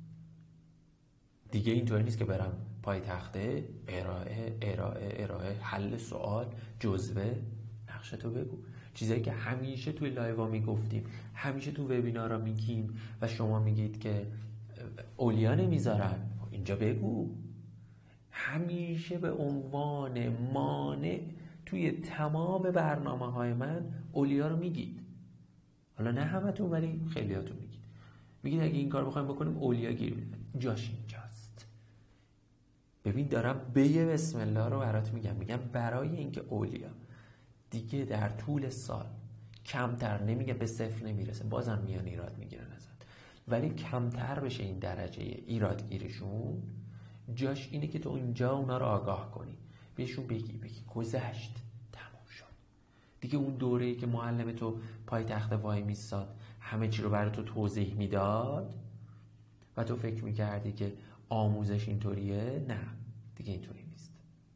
دیگه اینطوری نیست که برم پای تخته ارائه حل سوال جزوه. نقشتو بگو. چیزایی که همیشه توی لایو ها میگفتیم، همیشه تو وبینارها میگیم و شما میگید که اولیا نمیذارن، اینجا بگو. همیشه به عنوان مانع توی تمام برنامه‌های من اولیا رو میگید. حالا نه همتون ولی خیلیاتون میگید اگه این کار بخوایم بکنیم اولیا گیر میدن. جاش اینجاست. ببین دارم به بسم الله رو برات میگم برای اینکه اولیا دیگه در طول سال کمتر، نمیگه به 0 نمیرسه، بازم میان ایراد میگیرن ازت، ولی کمتر بشه این درجه ایرادگیریشون، جاش اینه که تو اینجا اونا رو آگاه کنی، بهشون بگی گذشت، تموم شد دیگه. اون دوره‌ای که معلم تو پای تخت وای میستاد همه چی رو برای تو توضیح میداد و تو فکر میکردی که آموزش اینطوریه، نه دیگه اینطوری نیست.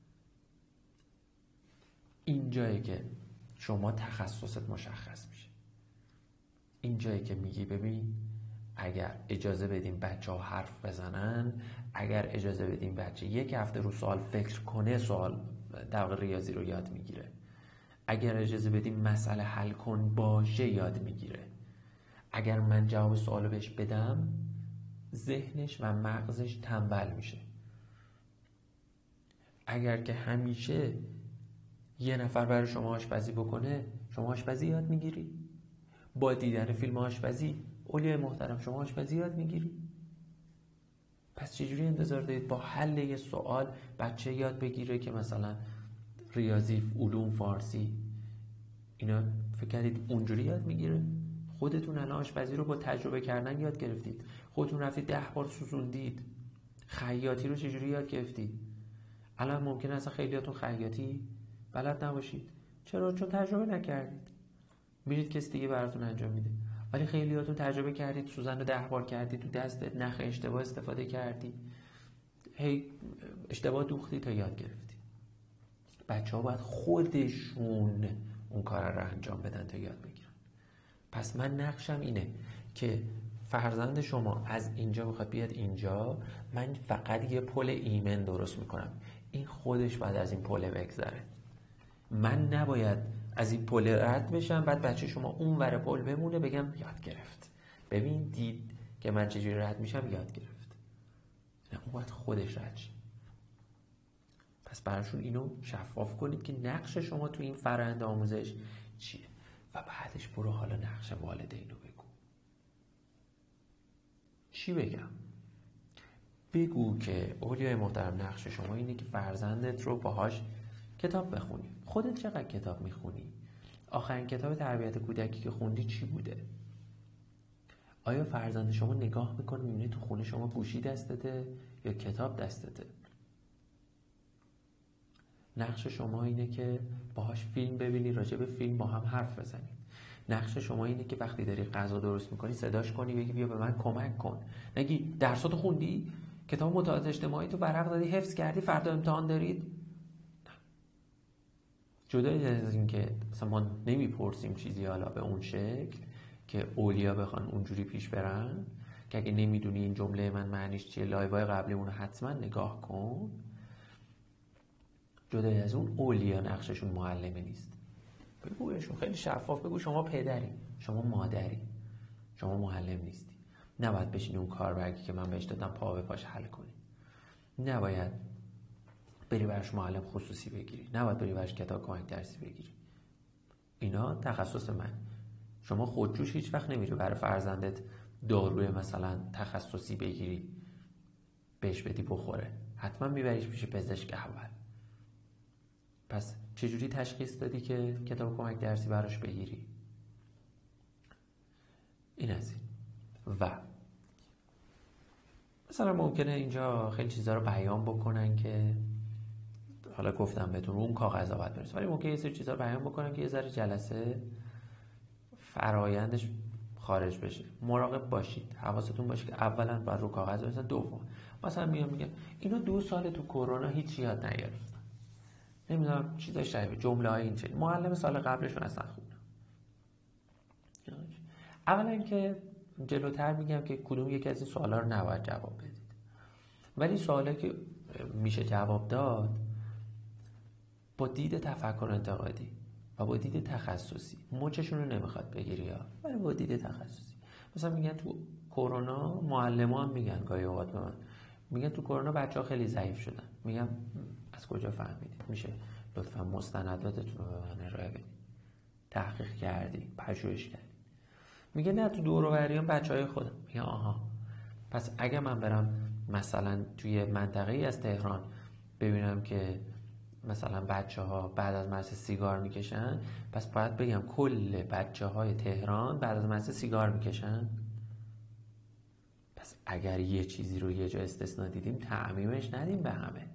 این جایی که شما تخصصت مشخص میشه. این جایی که میگی ببین اگر اجازه بدیم بچه ها حرف بزنن، اگر اجازه بدیم بچه 1 هفته رو سوال فکر کنه، سوال در واقع ریاضی رو یاد میگیره. اگر اجازه بدیم مسئله حل کن باشه یاد میگیره. اگر من جواب سوالو بهش بدم ذهنش و مغزش تنبل میشه. اگر که همیشه یه نفر برای شما آشپزی بکنه، شما آشپزی یاد میگیری؟ با دیدن فیلم آشپزی اولیای محترم شما آشپزی یاد میگیری؟ پس چجوری انتظار دارید با حل یه سوال بچه یاد بگیره که مثلا ریاضی، علوم، فارسی اینا فکر کردید اونجوری یاد میگیره؟ خودتون الان آشپزی رو با تجربه کردن یاد گرفتید، خودتون رفتید 10 بار سوزوندید. خیاطی رو چجوری یاد گرفتید؟ الان ممکنه اصلا خیلیاتون خیاطی بلد نباشید. چرا؟ چون تجربه نکردید. میرید کسی دیگه براتون انجام میده. ولی خیلیاتون تجربه کردید، سوزن رو 10 بار کردید تو دستت، نخ اشتباه استفاده کردی، هی اشتباه دوختی تا یاد گرفتی. بچه‌ها باید خودشون اون کار رو انجام بدن تا یاد بگیرن. پس من نقشم اینه که فرزند شما از اینجا میخواد بیاد اینجا، من فقط یه پل ایمن درست میکنم، این خودش بعد از این پل بگذره. من نباید از این پل رد بشم بعد بچه شما اون ور پل بمونه بگم یاد گرفت، ببین دید که من چجوری رد میشم، یاد گرفت. نه، اون باید خودش رد شه. پس براشون اینو شفاف کنید که نقش شما تو این فرآیند آموزش چیه و بعدش برو حالا نقش والدین رو بگو. چی بگم؟ بگو که اولیای محترم نقش شما اینه که فرزندت رو باهاش کتاب بخونی. خودت چقدر کتاب میخونی؟ آخرین کتاب تربیت کودکی که خوندی چی بوده؟ آیا فرزند شما نگاه میکنه میبینه تو خونه شما گوشی دستته یا کتاب دستته؟ نقش شما اینه که باهاش فیلم ببینی، راجع به فیلم با هم حرف بزنید. نقش شما اینه که وقتی داری غذا درست میکنی صداش کنی، بگی بیا به من کمک کن. نگی درساتو خوندی؟ کتاب مطالعات اجتماعی تو ورق دادی، حفظ کردی، فردا امتحان دارید؟ نه. جدای از این که مثلا ما نمیپرسیم چیزی حالا به اون شکل که اولیا بخوان اونجوری پیش برن که اگه نمیدونی این جمله من معنیش چیه، لایوهای قبلیمون رو حتما نگاه کن. جدای از اون اولیا نقششون معلمه نیست. بگو بهشون خیلی شفاف، بگو شما پدری، شما مادری، شما معلم نیستی. نباید بشینی اون کاربرگی که من بهش دادم پا به پاش حل کنی. نباید بری براش معلم خصوصی بگیری، نباید بری براش کتاب کمک درسی بگیری. اینا تخصص من. شما خودجوش هیچ وقت نمیری برای فرزندت داروی مثلا تخصصی بگیری بهش بدی بخوره، حتما میبریش پیش پزشک اول. پس چجوری تشخیص دادی که کتاب کمک درسی براش بگیری؟ این از این. و مثلا ممکنه اینجا خیلی چیزا رو بیان بکنن که حالا گفتم بهتون اون کاغذا باید برسه، ولی ممکنه یه سری چیزا رو بیان بکنن که یه ذره جلسه فرایندش خارج بشه. مراقب باشید، حواستون باشه که اولا باید رو کاغذ برسن، دوم مثلا میگم اینا 2 سال تو کرونا هیچ یاد نگرفتن، نمیدونم چیزای شبیه جمله های این چه معلم سال قبلشون اصلا خوندن. اولا که جلوتر میگم که کدوم یکی از این سوالا رو نباید جواب بدید، ولی سوالی که میشه جواب داد با دید تفکر انتقادی و با دید تخصصی. مچشون رو نمیخواد بگیری ها، ولی با دید تخصصی. مثلا میگن تو کرونا، معلما هم میگن گاهی اوقات به من میگن تو کرونا بچه‌ها خیلی ضعیف شدن. میگم از کجا فهمیدید؟ میشه لطفا مستنداتتون رو به من ارائه بدید؟ تحقیق کردی؟ پژوهش کردی؟ میگه نه تو دور و بریام بچهای خودم. میگه آها، پس اگه من برم مثلا توی منطقه‌ای از تهران ببینم که مثلا بچه‌ها بعد از مدرسه سیگار میکشن، پس باید بگم کل بچه‌های تهران بعد از مدرسه سیگار میکشن؟ پس اگر یه چیزی رو یه جا استثنا دیدیم تعمیمش ندیم به همه.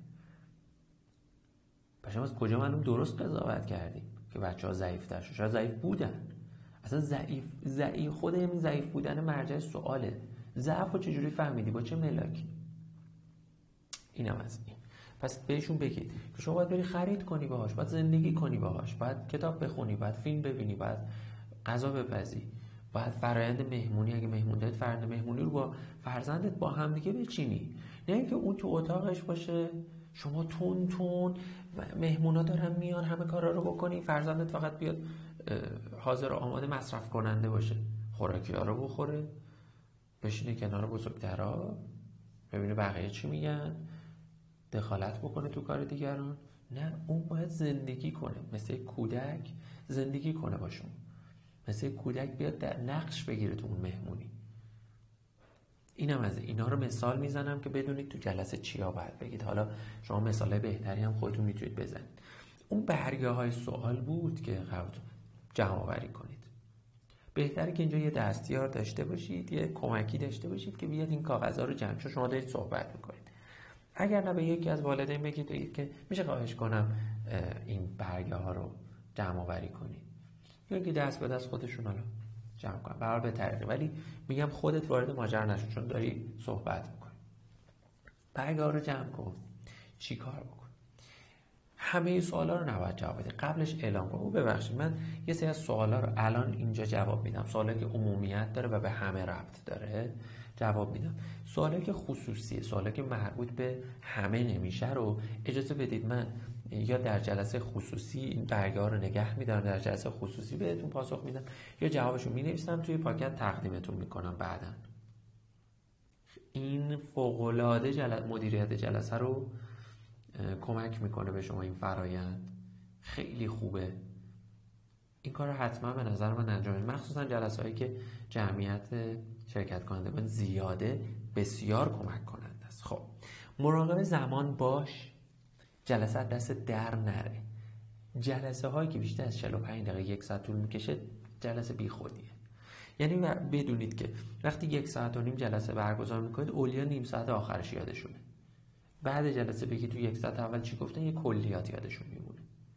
پس از کجا معلوم درست قضاوت کردیم که بچه‌ها ضعیف‌تر شدن؟ شاید ضعیف بودن. اصلا ضعیف خود همین ضعیف بودن مرجع سواله. ضعف رو چجوری فهمیدی؟ با چه ملاکی؟ اینم از این. پس بهشون بگید که شما باید بری خرید کنی باهاش، باید زندگی کنی باهاش، باید کتاب بخونی، باید فیلم ببینی، باید غذا بپزی، باید فرآیند مهمونی، اگه مهمون دارید فرآیند مهمونی رو با فرزندت با هم دیگه بچینی. نه اینکه اون تو اتاقش باشه شما تون مهمونا دارن میان همه کارا رو بکنی، فرزندت فقط بیاد حاضر و آماده مصرف کننده باشه، خوراکی ها رو بخوره، بشینه کنار بزرگترا ببینه بقیه چی میگن، دخالت بکنه تو کار دیگران، نه، اون باید زندگی کنه، مثل کودک زندگی کنه با شما، مثل کودک بیاد در نقش بگیره تو اون مهمونی. اینم از اینا رو مثال میزنم که بدونید تو جلسه چیا باید بگید. حالا شما مثالای بهتری هم خودتون میتونید بزنید. اون برگه های سوال بود که قرارتون جمع آوری کنید. بهتره که اینجا یه دستیار داشته باشید، یه کمکی داشته باشید که بیاد این کاغذها رو جمع، چون شما دارید صحبت میکنید. اگر نه به یکی از والدین بگید که میشه خواهش کنم این برگه ها رو جمع آوری کنید، یا که دست به دست خودشون حالا جمع کنن، برای به طریقی. ولی میگم خودت وارد ماجرا نشو، چون داری صحبت میکنی. برگه ها رو جمع کن. چی کار بکن؟ همه سوالا رو نباید جواب بدید، قبلش اعلام کن. ببخشید من یه سری از سوالا رو الان اینجا جواب میدم، سوالی که عمومیت داره و به همه ربط داره جواب میدم. سوالی که خصوصیه، سوالی که مربوط به همه نمیشه رو اجازه بدید من یا در جلسه خصوصی این برگه ها رو نگه میدارم، در جلسه خصوصی بهتون پاسخ میدم، یا جوابشو مینویسم توی پاکت تقدیمتون میکنم بعداً. این فوق‌العاده مدیریت جلسه رو کمک میکنه به شما. این فرایند خیلی خوبه، این کار رو حتما به نظر من انجام بدید، مخصوصا جلسه هایی که جمعیت شرکت کنندگان زیاده، بسیار کمک کننده است. خب مراقب زمان باش، جلسه دست در نره. جلسه هایی که بیشتر از 45 دقیقه 1 ساعت طول میکشه جلسه بی خودیه. یعنی بدونید که وقتی 1 ساعت و نیم جلسه برگزار میکنید، اولیا نیم ساعت آخرش یادشونه. بعد جلسه بگی تو 1 ساعت اول چی گفتن، یه کلیات یادشون میمونه.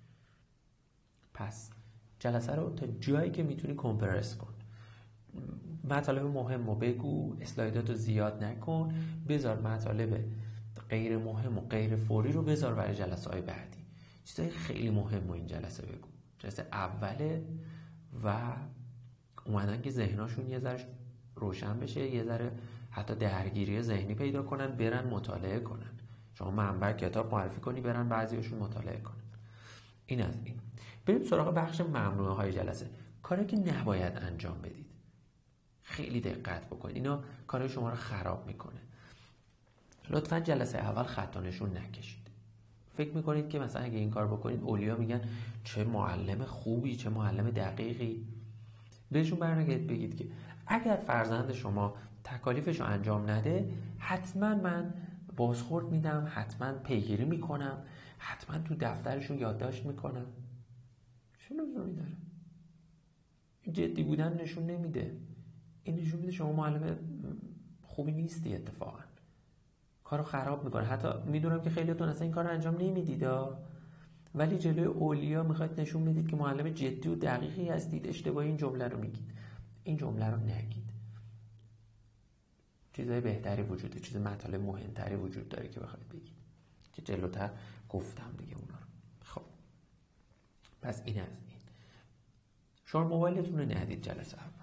پس جلسه رو تا جایی که میتونی کمپرس کن. مطالب مهم رو بگو، اسلایدات رو زیاد نکن، بذار مطالب غیر مهم و غیر فوری رو بذار برای جلسه های بعدی. چیزای خیلی مهم رو این جلسه بگو، جلسه اوله و اومدن که ذهناشون یه ذره روشن بشه، یه ذره حتی درگیری ذهنی پیدا کنن، برن مطالعه کنن. شما منبع کتاب معرفی کنی، برن بعضیاشون مطالعه کنن. این از این. بریم سراغ بخش ممنوعه های جلسه. کاری که نباید انجام بدید، خیلی دقت بکنید، اینا کارهای شما رو خراب میکنه. لطفا جلسه اول خط و نشون نکشید. فکر میکنید که مثلا اگه این کار بکنید اولیا میگن چه معلم خوبی، چه معلم دقیقی. بهشون برنگردید بگید که اگر فرزند شما تکالیفش رو انجام نده، حتما من بازخورد میدم، حتما پیگیری میکنم، حتما تو دفترشون یادداشت میکنم. چه لزومی داره؟ جدی بودن نشون نمیده. این نشون میده شما معلم خوبی نیستی، اتفاقا کارو خراب میکنه. حتی میدونم که خیلیتون اصلا این کارو انجام نمیدید، ولی جلوی اولیا میخواید نشون بدید که معلم جدی و دقیقی هستید، اشتباهی این جمله رو میگید. این جمله رو نگید. چیزای بهتری وجوده، چیز مطالب مهمتری وجود داره که بخواید بگید، که جلوتر گفتم دیگه اونا رو. خب پس این از این. شما موبایلتون رو ندید جلسه اول،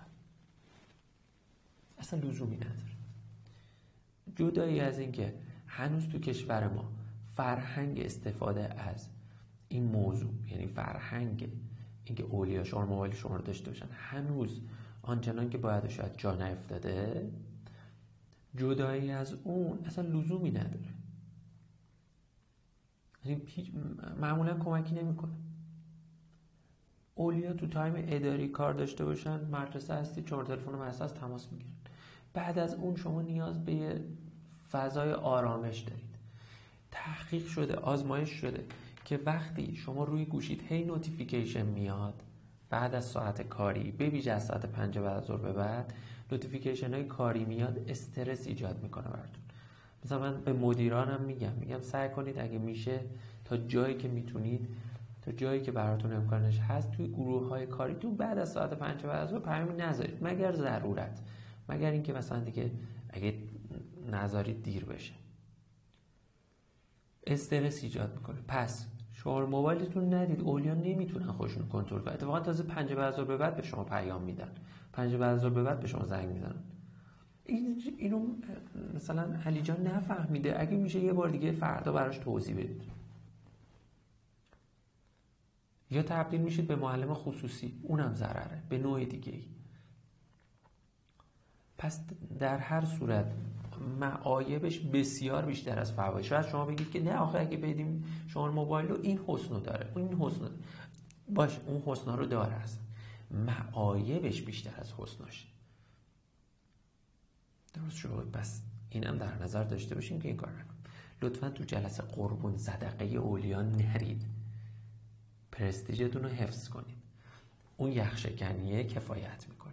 اصلا لزومی نداره. جدایی از این که هنوز تو کشور ما فرهنگ استفاده از این موضوع، یعنی فرهنگ اینکه اولیا شما موبایل شما رو داشته باشن، هنوز آنچنان که باید شاید جا نیفتاده. جدایی از اون اصلا لزومی نداره، یعنی معمولا کمکی نمیکنه. اولیا تو تایم اداری کار داشته باشن، مدرسه هستی، شما تلفن مدرسه هست، تماس میگیرن. بعد از اون شما نیاز به یه فضای آرامش دارید. تحقیق شده، آزمایش شده که وقتی شما روی گوشید هی نوتیفیکیشن میاد بعد از ساعت کاری، به ویژه از ساعت 5 بعد از ظهر به بعد نوتیفیکیشن های کاری میاد، استرس ایجاد میکنه براتون. مثلا من به مدیرانم میگم سعی کنید اگه میشه تا جایی که میتونید، تا جایی که براتون امکانش هست، توی گروه های کاریتون بعد از ساعت 5 بعد از ظهر پیامی نذارید، مگر ضرورت، مگر اینکه مثلا دیگه اگه نذارید دیر بشه، استرس ایجاد میکنه. پس شما موبایلتون ندید، اولیا نمیتونن خودشون کنترل کنن. اتفاقا تازه 5 بعد از ظهر به بعد به شما پیام میدن، 5 بعد از ظهر به بعد به شما زنگ میزنن. اینو مثلا علی جان نفهمیده، اگه میشه یه بار دیگه فردا براش توضیح بدید. یا تبدیل میشید به معلم خصوصی، اونم ضرره به نوع دیگه ای. پس در هر صورت معایبش بسیار بیشتر از فوایدش. شاید شما بگید که نه آخه اگه بدیم شما موبایل رو این حسنو داره، این حسنو باش، اون حسنا رو داره، هست معایبش بیشتر از حسناش. درست شد؟ پس اینم در نظر داشته باشیم که این کار نکنیم. لطفا تو جلسه قربون صدقه اولیا نرید، پرستیژتون رو حفظ کنید. اون یخشکنیه کفایت میکنه.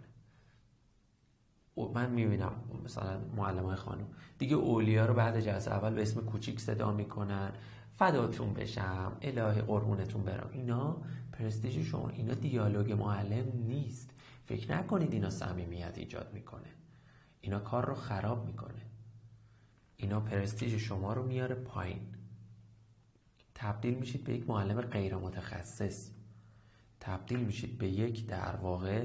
من میبینم مثلا معلمای خانم دیگه اولیا رو بعد جلسه اول به اسم کوچیک صدا میکنن، فداتون بشم، الهی قربونتون برم. اینا پرستیژ شما، اینا دیالوگ معلم نیست. فکر نکنید اینا صمیمیت ایجاد میکنه، اینا کار رو خراب میکنه. اینا پرستیژ شما رو میاره پایین. تبدیل میشید به یک معلم غیر متخصص، تبدیل میشید به یک در واقع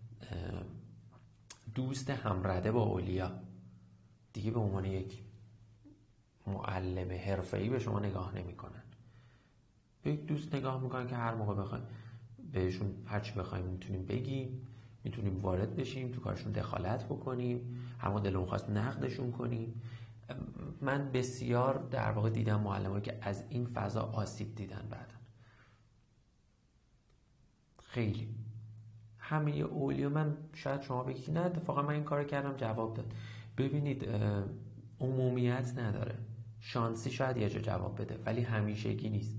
دوست همرده با اولیا. دیگه به عنوان یک معلم حرفه‌ای به شما نگاه نمیکنن. به یک دوست نگاه میکنن که هر موقع بخوایم بهشون هر چی بخوایم میتونیم بگیم، میتونیم وارد بشیم تو کارشون، دخالت بکنیم، هر موقع دلمون خواست نقدشون کنیم. من بسیار در واقع دیدم معلمایی که از این فضا آسیب دیدن بعداً. خیلی همه اولیا، من شاید شما بگید نه اتفاقا من این کارو کردم جواب داد. ببینید عمومیت نداره، شانسی شاید یه جا جواب بده ولی همیشگی نیست.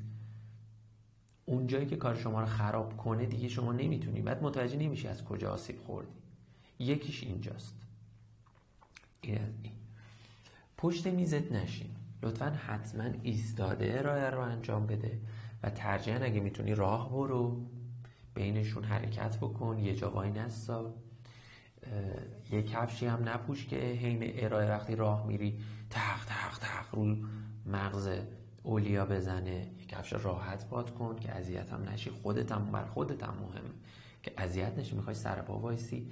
اون جایی که کار شما رو خراب کنه دیگه شما نمیتونی، بعد متوجه نمیشی از کجا آسیب خوردی. یکیش اینجاست. این از این. پشت میزت نشین لطفاً، حتما ایستاده ارائه رو انجام بده و ترجیحاً اگه میتونی راه برو، بینشون حرکت بکن، یه جا وای نستا. یه کفشی هم نپوش که حین ارائه وقتی راه میری تق تق تق رو مغز اولیا بزنه. یه کفش راحت پات کن که اذیت هم نشی. خودت هم بر خودت هم مهمه که اذیت نشی. میخوای سر پا وایسی،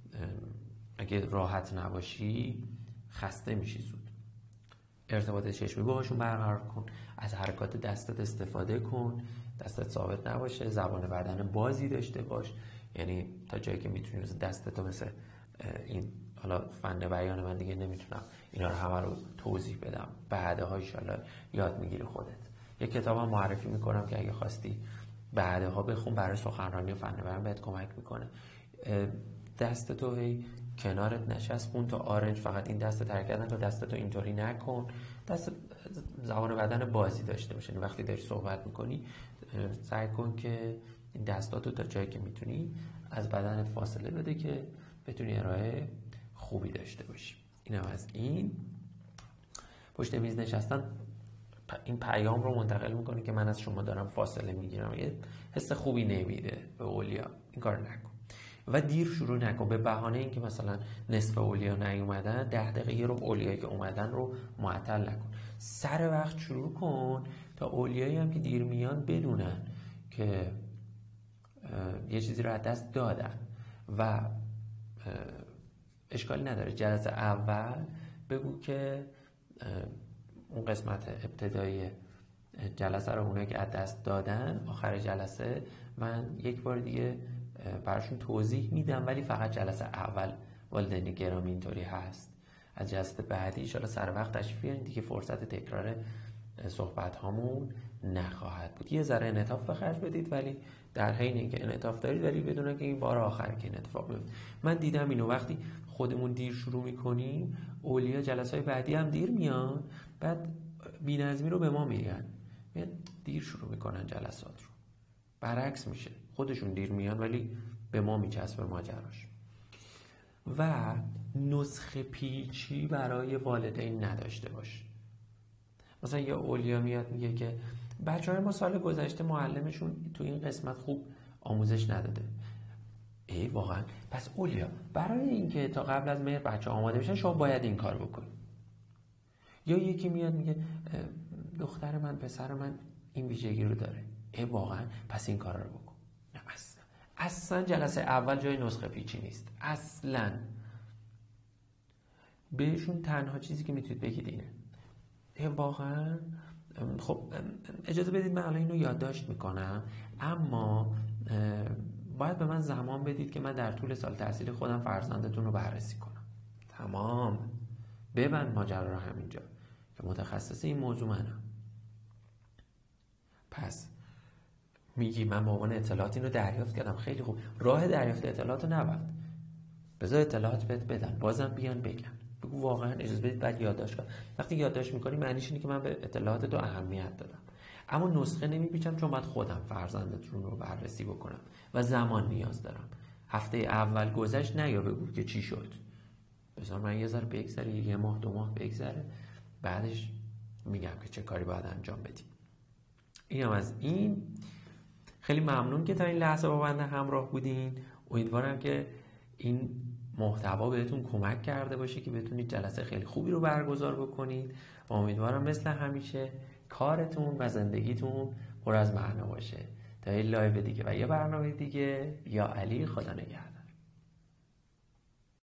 اگه راحت نباشی خسته میشی زود. ارتباط چشمی باهاشون برقرار کن، از حرکات دستت استفاده کن، دستت ثابت نباشه، زبان بدن بازی داشته باش، یعنی تا جایی که میتونی دستتو مثل این، حالا فن بیان من دیگه نمیتونم اینا رو همه رو توضیح بدم، بعدها انشالله یاد میگیری خودت. یک کتاب هم معرفی میکنم که اگه خواستی بعدها بخون، برای سخنرانی و فن بیان بهت کمک میکنه. دستتو هی کنارت نشسبون تا آرنج، فقط این دست حرکت نکن، دستتو اینطوری نکن، دست زبان بدن بازی داشته باشه. وقتی داری صحبت میکنی سعی کن که این دستاتو تا جایی که میتونی از بدنت فاصله بده که بتونی ارائه خوبی داشته باشی. اینم از این. پشت میز نشستن این پیام رو منتقل میکنه که من از شما دارم فاصله میگیرم، یه حس خوبی نمیده به اولیا. این کار نکن و دیر شروع نکن به بهانه اینکه مثلا نصف اولیا نیومدن، 10 دقیقه یه رو اولیایی که اومدن رو معطل نکن. سر وقت شروع کن تا اولیایی هم که دیر میان بدونن که یه چیزی رو از دست دادن. و اشکالی نداره جلسه اول بگو که اون قسمت ابتدایی جلسه رو اونایی که از دست دادن، آخر جلسه من یک بار دیگه براشون توضیح میدم، ولی فقط جلسه اول والدین گرامی اینطوری هست. از جلسه بعدی انشاءالله سر وقت تشریف بیارین دیگه، فرصت تکرار صحبت هامون نخواهد بود. یه ذره انعطاف به خرج بدید، ولی در حین اینکه انعطاف دارید ولی بدون که این بار آخر که این اتفاق بیفته. من دیدم اینو وقتی خودمون دیر شروع میکنیم اولیا جلسه‌های بعدی هم دیر میان، بعد بی‌نظمی رو به ما میگن، دیر شروع میکنن جلسات رو. برعکس میشه، خودشون دیر میان ولی به ما میچسبه ماجراش. و نسخه پیچی برای والدین نداشته باش. مثلا یه اولیا میاد میگه که بچه‌های ما سال گذشته معلمشون تو این قسمت خوب آموزش نداده. ای واقعا؟ پس اولیا برای اینکه تا قبل از مهر بچه‌ها آماده بشن شما باید این کار بکنید. یا یکی میاد میگه دختر من پسر من این ویژگی رو داره. ای واقعا؟ پس این کار رو بکن. نه اصلا جلسه اول جای نسخه پیچی نیست اصلا. بهشون تنها چیزی که میتونید بگید اینه واقعا خب اجازه بدید من الان اینو یادداشت میکنم، اما باید به من زمان بدید که من در طول سال تحصیلی خودم فرزندتون رو بررسی کنم. تمام. ببند ماجرا رو همینجا که متخصص این موضوع منم. پس میگی من به عنوان اطلاعات اینو دریافت کردم، خیلی خوب، راه دریافت اطلاعات رو نبند، بذار اطلاعات بهت بدن، بازم بیان بگن، بگو واقعا اجازه بدید بعد یادداشت کنم. وقتی یادداشت میکنی معنیش اینه که من به اطلاعات تو اهمیت دادم. اما نسخه نمیپیچم چون باید خودم فرزندتون رو بررسی بکنم و زمان نیاز دارم. هفته اول گذشت نیا بگو که چی شد، بذار من یه ذره بگذره، یه ماه 2 ماه بگذره، بعدش میگم که چه کاری باید انجام بدیم. اینم از این. خیلی ممنون که تا این لحظه با بنده همراه بودین. امیدوارم که این محتوا بهتون کمک کرده باشه که بتونید جلسه خیلی خوبی رو برگزار بکنید و امیدوارم مثل همیشه کارتون و زندگیتون پر از معنا باشه. تا این لایو دیگه و یه برنامه دیگه، یا علی، خدا نگهدار.